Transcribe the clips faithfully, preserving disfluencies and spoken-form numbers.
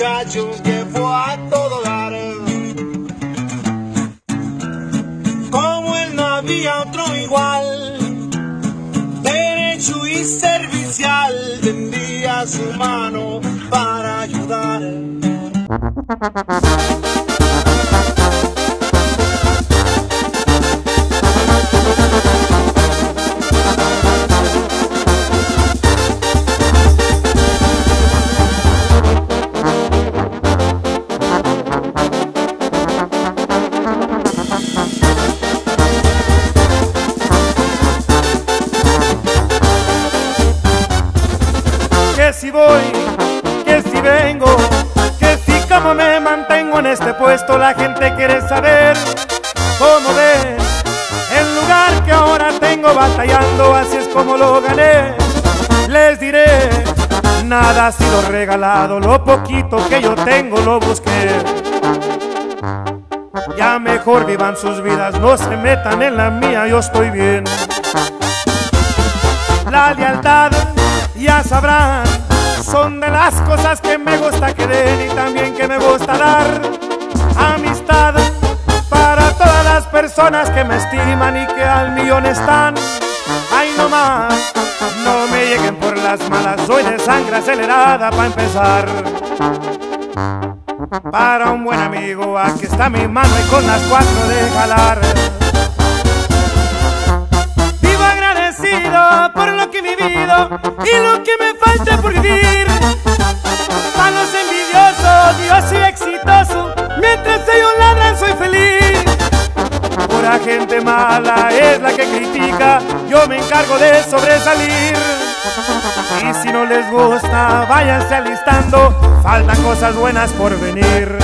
muchacho que fue a todo dar. Como él no había otro igual, derecho y servicial, tendía su mano para ayudar. Que si voy, que si vengo, que si como me mantengo en este puesto, la gente quiere saber cómo ven el lugar que ahora tengo batallando, así es como lo gané. Les diré, nada ha sido regalado, lo poquito que yo tengo lo busqué. Ya mejor vivan sus vidas, no se metan en la mía, yo estoy bien. La lealtad, ya sabrán, son de las cosas que me gusta que den y también que me gusta dar. Amistad para todas las personas que me estiman y que al millón están. Ay, no más, no me lleguen por las malas, soy de sangre acelerada para empezar. Para un buen amigo, aquí está mi mano y con las cuatro de jalar. Vivo agradecido por lo que he vivido y lo que me falta por vivir. Para los envidiosos, yo soy exitoso, mientras ellos ladran soy feliz. Pura gente mala es la que critica, yo me encargo de sobresalir. Y si no les gusta, váyanse alistando, faltan cosas buenas por venir.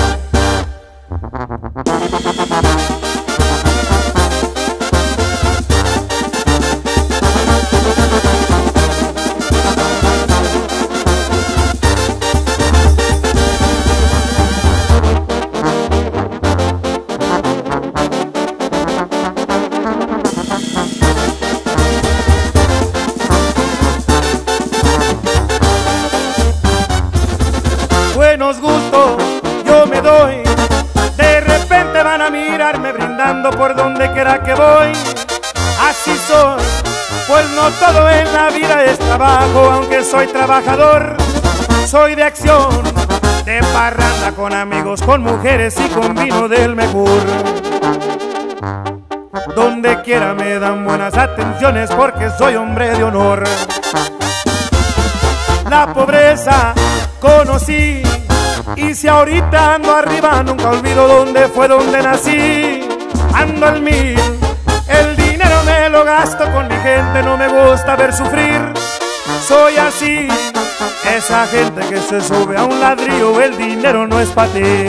Buenos gustos yo me doy, de repente van a mirarme brindando por donde quiera que voy. Así soy, pues no todo en la vida es trabajo, aunque soy trabajador. Soy de acción, de parranda con amigos, con mujeres y con vino del mejor. Donde quiera me dan buenas atenciones porque soy hombre de honor. La pobreza conocí, y si ahorita ando arriba nunca olvido dónde fue donde nací. Ando al mil, el dinero me lo gasto con mi gente, no me gusta ver sufrir. Soy así, esa gente que se sube a un ladrillo, el dinero no es para ti.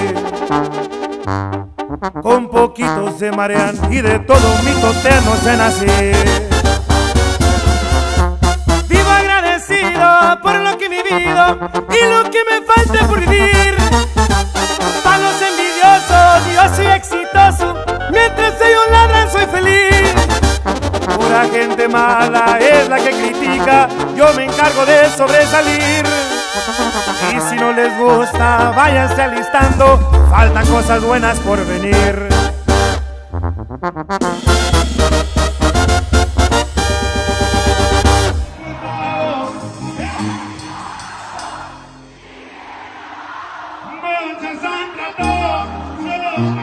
Con poquitos se marean y de todo mi no se nací. Vivo agradecido por lo que he vivido y lo que me falta por vivir. Para los envidiosos yo soy exitoso, mientras ellos ladran soy feliz. Pura gente mala es la que critica, yo me encargo de sobresalir. Y si no les gusta, váyanse alistando, faltan cosas buenas por venir. Mucha sangre, todo,